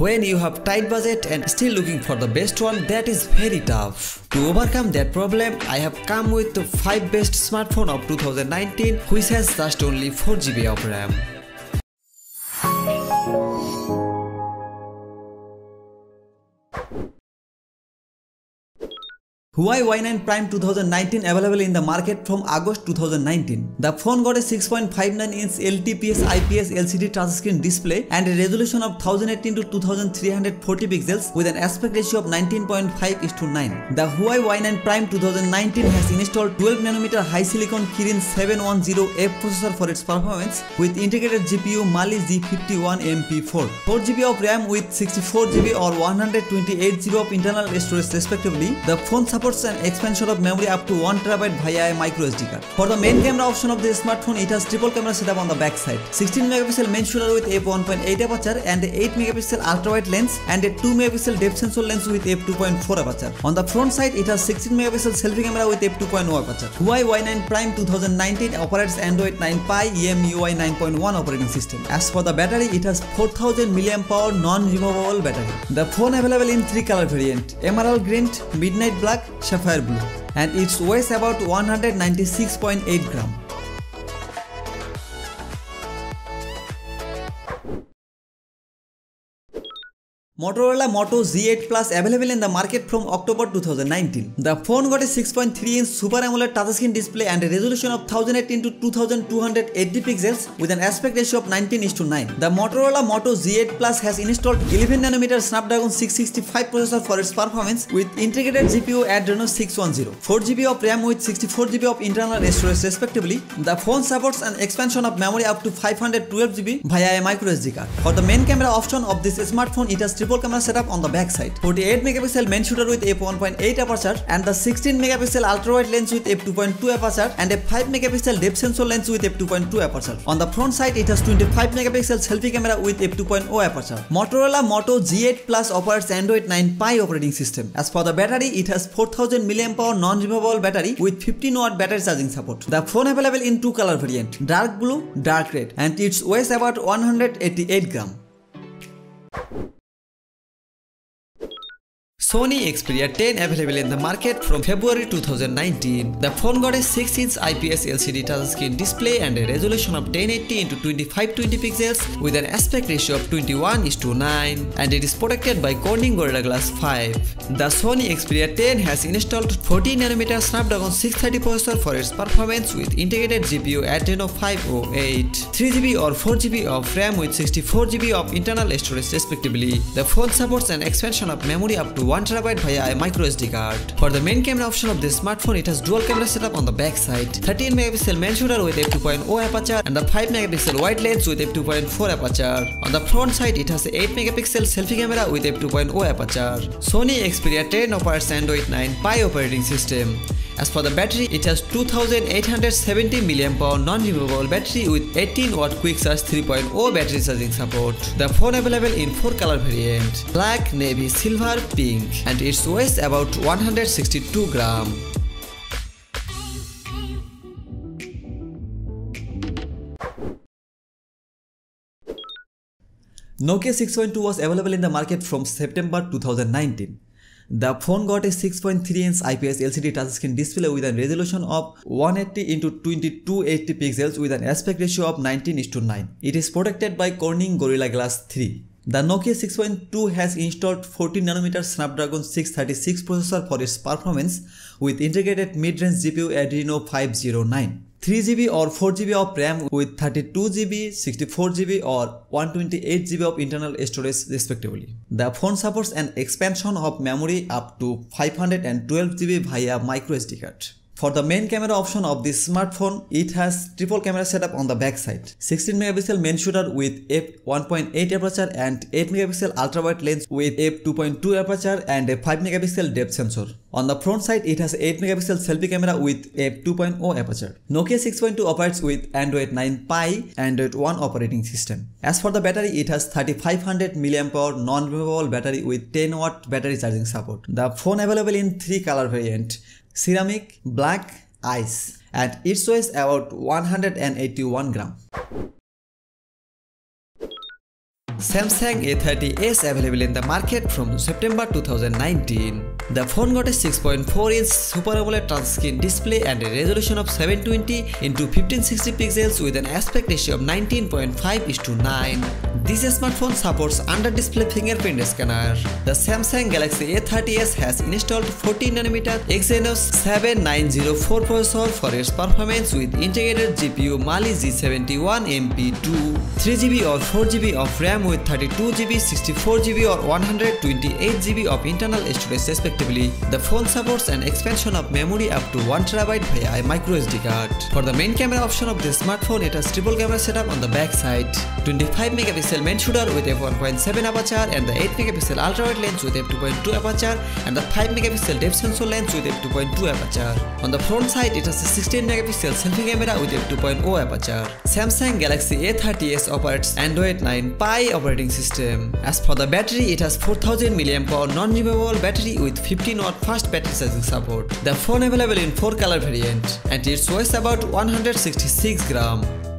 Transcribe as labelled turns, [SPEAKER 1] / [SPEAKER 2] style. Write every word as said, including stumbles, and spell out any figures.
[SPEAKER 1] When you have tight budget and still looking for the best one, that is very tough. To overcome that problem, I have come with the five best smartphone of two thousand nineteen which has just only four G B of RAM. Huawei Y nine Prime two thousand nineteen available in the market from August two thousand nineteen. The phone got a six point five nine inch L T P S I P S L C D touchscreen display and a resolution of one thousand eighteen to two thousand three hundred forty pixels with an aspect ratio of nineteen point five is to nine. The Huawei Y nine Prime two thousand nineteen has installed twelve nanometer high silicon Kirin seven ten F processor for its performance with integrated G P U Mali G fifty-one M P four, four G B of RAM with sixty-four G B or one hundred twenty-eight G B of internal storage respectively. The phone supports an expansion of memory up to one terabyte via a micro S D card. For the main camera option of this smartphone, it has triple camera setup on the back side. sixteen megapixel main shooter with f one point eight aperture and a eight megapixel ultra-wide lens and a two megapixel depth sensor lens with f two point four aperture. On the front side, it has sixteen megapixel selfie camera with f two point oh aperture. Huawei Y nine Prime two thousand nineteen operates Android nine Pie E M U I nine point one operating system. As for the battery, it has four thousand milliamp hour non-removable battery. The phone available in three color variant: Emerald Green, Midnight Black, Sapphire Blue, and its weighs about one hundred ninety-six point eight gram. Motorola Moto G eight Plus available in the market from October two thousand nineteen. The phone got a six point three inch Super AMOLED touchscreen display and a resolution of one thousand eighteen to two thousand two hundred eighty pixels with an aspect ratio of nineteen is to nine. The Motorola Moto G eight Plus has installed eleven nanometer Snapdragon six sixty-five processor for its performance with integrated G P U Adreno six ten, four G B of RAM with sixty-four G B of internal storage respectively. The phone supports an expansion of memory up to five hundred twelve G B via a micro S D card. For the main camera option of this smartphone, it has triple camera setup on the back side, forty-eight megapixel main shooter with f one point eight aperture and the sixteen megapixel ultra-wide lens with f two point two aperture and a five megapixel depth sensor lens with f two point two aperture. On the front side, it has twenty-five megapixel selfie camera with f two point oh aperture. Motorola Moto G eight Plus operates Android nine Pie operating system. As for the battery, it has four thousand milliamp hour non-removable battery with fifteen watt battery charging support. The phone available in two color variant: dark blue, dark red, and its weighs about one hundred eighty-eight gram. Sony Xperia ten available in the market from February two thousand nineteen. The phone got a six inch I P S L C D touchscreen display and a resolution of ten eighty into twenty-five twenty pixels with an aspect ratio of twenty-one is to nine, and it is protected by Corning Gorilla Glass five. The Sony Xperia ten has installed fourteen nanometer Snapdragon six thirty processor for its performance with integrated G P U Adreno five oh eight, three G B or four G B of RAM with sixty-four G B of internal storage respectively. The phone supports an expansion of memory up to one terabyte via a micro S D card. For the main camera option of this smartphone, it has dual camera setup on the back side, thirteen megapixel main shooter with f two point oh aperture and the five megapixel wide lens with f two point four aperture. On the front side, it has a eight megapixel selfie camera with f two point oh aperture. Sony Xperia ten operates Android nine Pie operating system. As for the battery, it has two thousand eight hundred seventy milliamp hour non-removable battery with eighteen watt quick charge three point oh battery charging support. The phone available in four color variant: black, navy, silver, pink, and its weighs about one hundred sixty-two gram. Nokia six point two was available in the market from September two thousand nineteen. The phone got a six point three inch I P S L C D touchscreen display with a resolution of one eighty into twenty-two eighty pixels with an aspect ratio of nineteen is to nine. It is protected by Corning Gorilla Glass three. The Nokia six point two has installed fourteen nanometer Snapdragon six thirty-six processor for its performance with integrated mid-range G P U Adreno five oh nine. three G B or four G B of RAM with thirty-two G B, sixty-four G B or one hundred twenty-eight G B of internal storage respectively. The phone supports an expansion of memory up to five hundred twelve G B via micro S D card. For the main camera option of this smartphone, it has triple camera setup on the back side, sixteen megapixel main shooter with f one point eight aperture and eight megapixel ultra-wide lens with f two point two aperture and a five megapixel depth sensor. On the front side, it has eight megapixel selfie camera with f two point oh aperture. Nokia six point two operates with Android nine Pie Android one operating system. As for the battery, it has thirty-five hundred milliamp hour non-removable battery with ten watt battery charging support. The phone available in three color variant: ceramic, black, ice, and it weighs about one hundred eighty-one gram. Samsung A thirty s available in the market from September two thousand nineteen. The phone got a six point four inch Super AMOLED touchscreen display and a resolution of seven twenty into fifteen sixty pixels with an aspect ratio of nineteen point five is to nine. This smartphone supports under-display fingerprint scanner. The Samsung Galaxy A thirty s has installed fourteen nanometer Exynos seven nine zero four processor for its performance with integrated G P U Mali G seventy-one M P two, three G B or four G B of RAM with thirty-two G B, sixty-four G B or one hundred twenty-eight G B of internal storage respectively. The phone supports an expansion of memory up to one terabyte via a micro S D card. For the main camera option of this smartphone, it has triple camera setup on the back side. twenty-five megapixel main shooter with f one point seven aperture and the eight megapixel ultra-wide lens with f two point two aperture and the five megapixel depth sensor lens with f two point two aperture. On the front side, it has a sixteen megapixel selfie camera with f two point zero aperture. Samsung Galaxy A thirty s operates Android nine Pie operating system. As for the battery, it has four thousand milliamp hour non-removable battery with fifteen watt fast battery charging support. The phone available in four color variant and it weighs about one hundred sixty-six grams.